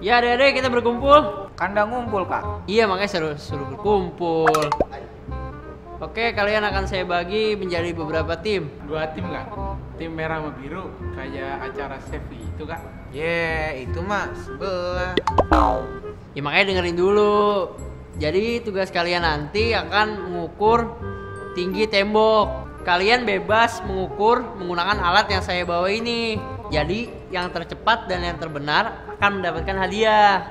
Ya adek-adek kita berkumpul. Kan udah ngumpul kak. Iya makanya suruh berkumpul. Oke, kalian akan saya bagi menjadi beberapa tim. 2 tim kak. Tim merah sama biru kayak acara Sevi itu kak. Itu mah sebelah. Ya makanya dengerin dulu. Jadi tugas kalian nanti akan mengukur tinggi tembok. Kalian bebas mengukur menggunakan alat yang saya bawa ini. Jadi yang tercepat dan yang terbenar akan mendapatkan hadiah.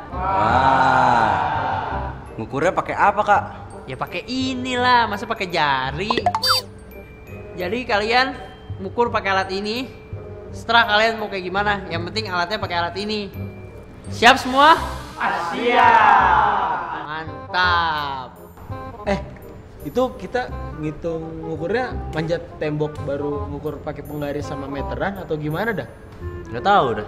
Wah. Ngukurnya pakai apa kak? Ya pakai inilah, masa pakai jari. Jadi kalian mengukur pakai alat ini. Setelah kalian mau kayak gimana, yang penting alatnya pakai alat ini. Siap semua? Siap. Mantap. Itu kita ngitung ngukurnya manjat tembok baru ngukur pakai penggaris sama meteran atau gimana dah? Nggak tahu dah.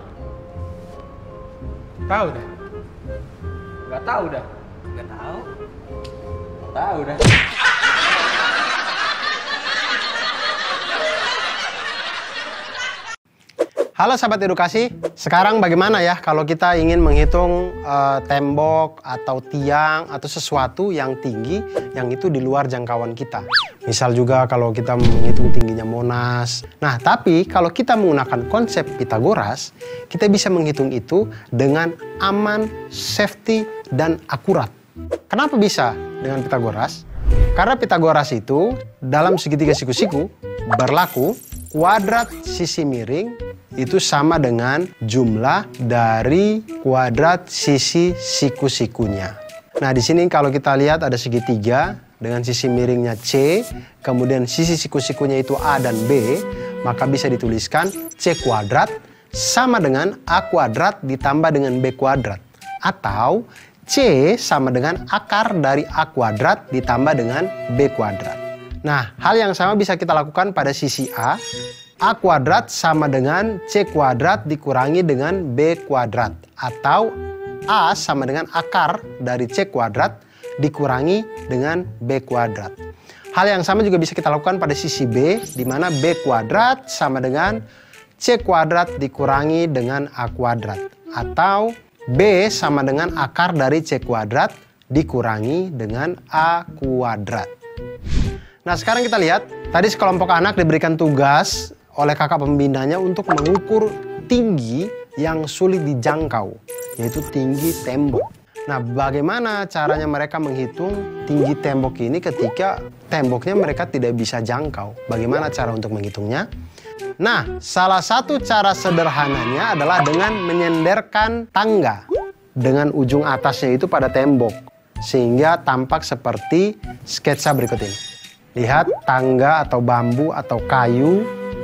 Tahu dah. Gak tahu dah. Nggak tahu. Tahu dah. Halo sahabat edukasi, sekarang bagaimana ya kalau kita ingin menghitung tembok atau tiang atau sesuatu yang tinggi yang itu di luar jangkauan kita. Misal juga kalau kita menghitung tingginya Monas. Nah, tapi kalau kita menggunakan konsep Pitagoras, kita bisa menghitung itu dengan aman, safety, dan akurat. Kenapa bisa dengan Pitagoras? Karena Pitagoras itu dalam segitiga siku-siku berlaku kuadrat sisi miring itu sama dengan jumlah dari kuadrat sisi siku-sikunya. Nah, di sini kalau kita lihat ada segitiga dengan sisi miringnya C, kemudian sisi siku-sikunya itu A dan B, maka bisa dituliskan C kuadrat sama dengan A kuadrat ditambah dengan B kuadrat. Atau C sama dengan akar dari A kuadrat ditambah dengan B kuadrat. Nah, hal yang sama bisa kita lakukan pada sisi A. A kuadrat sama dengan C kuadrat dikurangi dengan B kuadrat. Atau A sama dengan akar dari C kuadrat dikurangi dengan B kuadrat. Hal yang sama juga bisa kita lakukan pada sisi B, di mana B kuadrat sama dengan C kuadrat dikurangi dengan A kuadrat. Atau B sama dengan akar dari C kuadrat dikurangi dengan A kuadrat. Nah, sekarang kita lihat, tadi sekelompok anak diberikan tugas oleh kakak pembinanya untuk mengukur tinggi yang sulit dijangkau, yaitu tinggi tembok. Nah, bagaimana caranya mereka menghitung tinggi tembok ini ketika temboknya mereka tidak bisa jangkau? Bagaimana cara untuk menghitungnya? Nah, salah satu cara sederhananya adalah dengan menyenderkan tangga dengan ujung atasnya itu pada tembok, sehingga tampak seperti sketsa berikut ini. Lihat, tangga atau bambu atau kayu.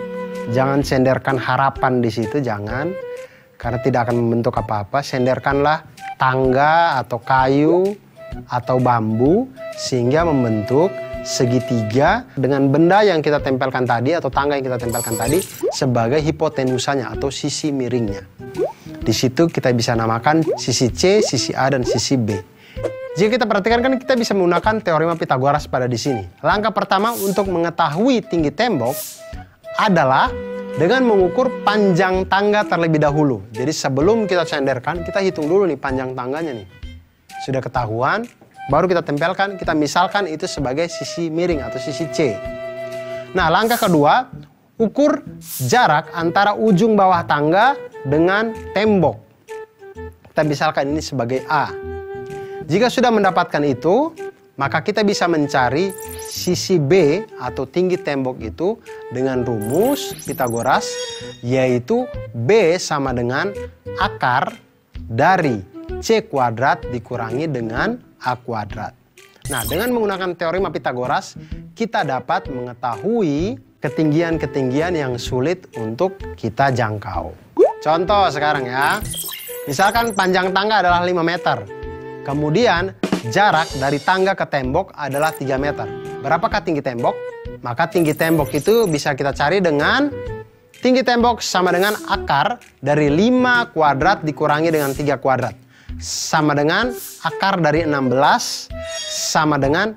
Jangan senderkan harapan di situ, jangan. Karena tidak akan membentuk apa-apa. Senderkanlah tangga atau kayu atau bambu sehingga membentuk segitiga dengan benda yang kita tempelkan tadi atau tangga yang kita tempelkan tadi sebagai hipotenusanya atau sisi miringnya. Di situ kita bisa namakan sisi C, sisi A, dan sisi B. Jika kita perhatikan kan kita bisa menggunakan teorema Pitagoras pada di sini. Langkah pertama untuk mengetahui tinggi tembok adalah dengan mengukur panjang tangga terlebih dahulu. Jadi sebelum kita senderkan, kita hitung dulu nih panjang tangganya nih. Sudah ketahuan, baru kita tempelkan, kita misalkan itu sebagai sisi miring atau sisi C. Nah, langkah kedua, ukur jarak antara ujung bawah tangga dengan tembok. Kita misalkan ini sebagai A. Jika sudah mendapatkan itu, maka kita bisa mencari sisi B atau tinggi tembok itu dengan rumus Pitagoras, yaitu B sama dengan akar dari C kuadrat dikurangi dengan A kuadrat. Nah, dengan menggunakan teorema Pitagoras, kita dapat mengetahui ketinggian-ketinggian yang sulit untuk kita jangkau. Contoh sekarang ya, misalkan panjang tangga adalah 5 meter. Kemudian jarak dari tangga ke tembok adalah 3 meter. Berapakah tinggi tembok? Maka tinggi tembok itu bisa kita cari dengan tinggi tembok sama dengan akar dari 5 kuadrat dikurangi dengan 3 kuadrat. Sama dengan akar dari 16 sama dengan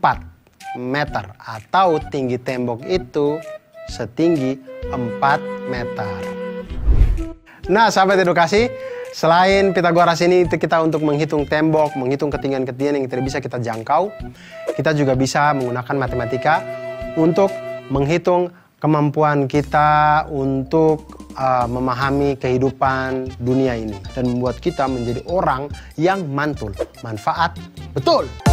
4 meter. Atau tinggi tembok itu setinggi 4 meter. Nah, sahabat edukasi, Selain Pitagoras ini itu kita untuk menghitung tembok, menghitung ketinggian-ketinggian yang tidak bisa kita jangkau, kita juga bisa menggunakan matematika untuk menghitung kemampuan kita untuk memahami kehidupan dunia ini dan membuat kita menjadi orang yang mantul, manfaat, betul.